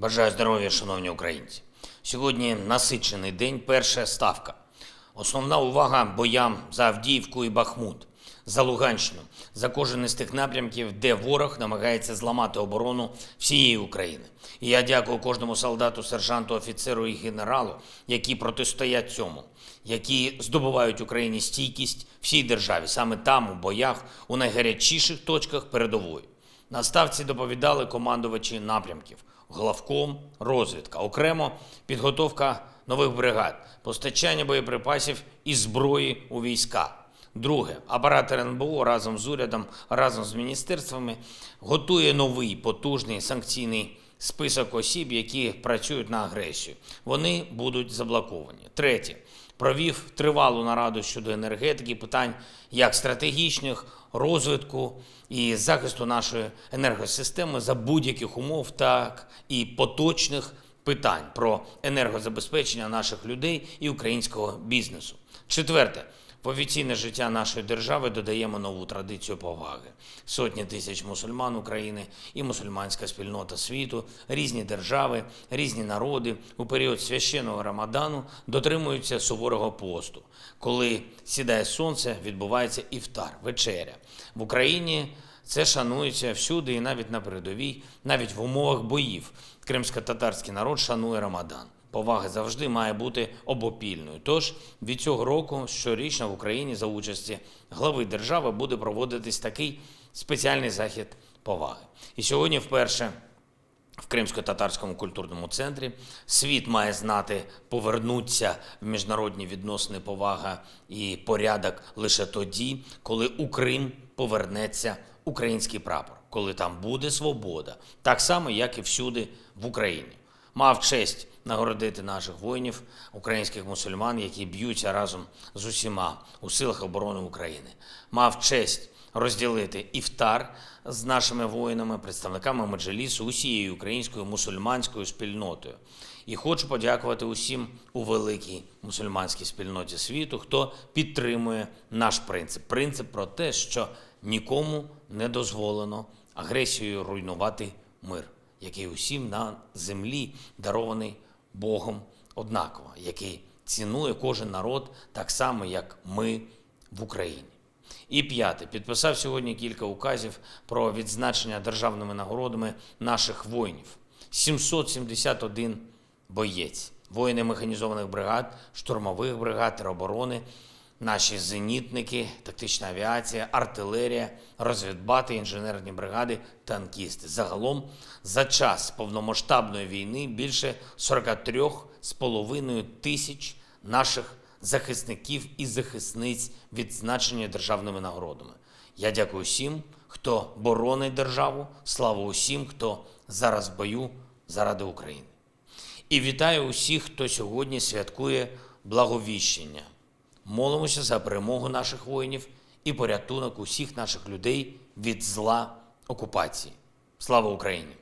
Бажаю здоров'я, шановні українці. Сьогодні насичений день, перша ставка. Основна увага боям за Авдіївку і Бахмут, за Луганщину, за кожен із тих напрямків, де ворог намагається зламати оборону всієї України. І я дякую кожному солдату, сержанту, офіцеру і генералу, які протистоять цьому, які здобувають Україні стійкість всій державі, саме там, у боях, у найгарячіших точках передової. На ставці доповідали командувачі напрямків, главком, розвідка, окремо підготовка нових бригад, постачання боєприпасів і зброї у війська. Друге, апарат РНБО разом з урядом, разом з міністерствами готує новий потужний санкційний список осіб, які працюють на агресію. Вони будуть заблоковані. Третє, провів тривалу нараду щодо енергетики, питань як стратегічних, розвитку і захисту нашої енергосистеми за будь-яких умов, так і поточних питань про енергозабезпечення наших людей і українського бізнесу. Четверте. В офіційне життя нашої держави додаємо нову традицію поваги. Сотні тисяч мусульман України і мусульманська спільнота світу, різні держави, різні народи у період священного Рамадану дотримуються суворого посту. Коли сідає сонце, відбувається іфтар, вечеря. В Україні це шанується всюди і навіть на передовій, навіть в умовах боїв. Кримсько-татарський народ шанує Рамадан. Повага завжди має бути обопільною. Тож від цього року щорічно в Україні за участі глави держави буде проводитись такий спеціальний захід поваги. І сьогодні вперше в Кримсько-татарському культурному центрі світ має знати, повернуться в міжнародні відносини повага і порядок лише тоді, коли у Крим повернеться український прапор, коли там буде свобода, так само, як і всюди в Україні. Мав честь нагородити наших воїнів, українських мусульман, які б'ються разом з усіма у силах оборони України. Мав честь розділити іфтар з нашими воїнами, представниками Меджлісу, усією українською мусульманською спільнотою. І хочу подякувати усім у великій мусульманській спільноті світу, хто підтримує наш принцип. Принцип про те, що нікому не дозволено агресією руйнувати мир, який усім на землі дарований Богом однаково, який цінує кожен народ так само, як ми в Україні. І п'яте. Підписав сьогодні кілька указів про відзначення державними нагородами наших воїнів. 771 боєць. Воїни механізованих бригад, штурмових бригад, тероборони, наші зенітники, тактична авіація, артилерія, розвідбати, інженерні бригади, танкісти. Загалом за час повномасштабної війни більше 43,5 тисяч наших захисників і захисниць відзначені державними нагородами. Я дякую всім, хто боронить державу, слава усім, хто зараз в бою заради України. І вітаю усіх, хто сьогодні святкує Благовіщення. Молимося за перемогу наших воїнів і порятунок усіх наших людей від зла окупації. Слава Україні!